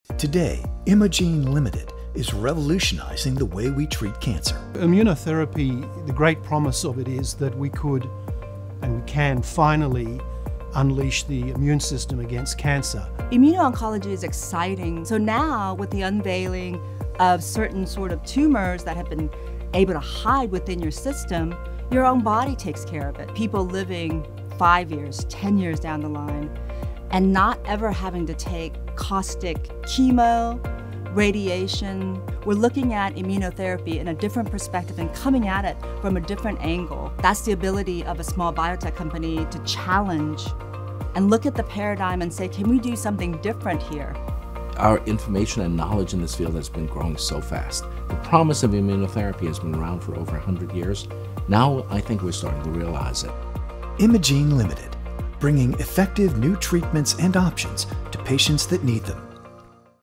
Today, Imugene Limited is revolutionizing the way we treat cancer. Immunotherapy, the great promise of it is that we could and we can finally unleash the immune system against cancer. Immuno-oncology is exciting. So now with the unveiling of certain sort of tumors that have been able to hide within your system, your own body takes care of it. People living 5 years, 10 years down the line, and not ever having to take caustic chemo, radiation. We're looking at immunotherapy in a different perspective and coming at it from a different angle. That's the ability of a small biotech company to challenge and look at the paradigm and say, can we do something different here? Our information and knowledge in this field has been growing so fast. The promise of immunotherapy has been around for over 100 years. Now I think we're starting to realize it. Imugene Limited, bringing effective new treatments and options to patients that need them.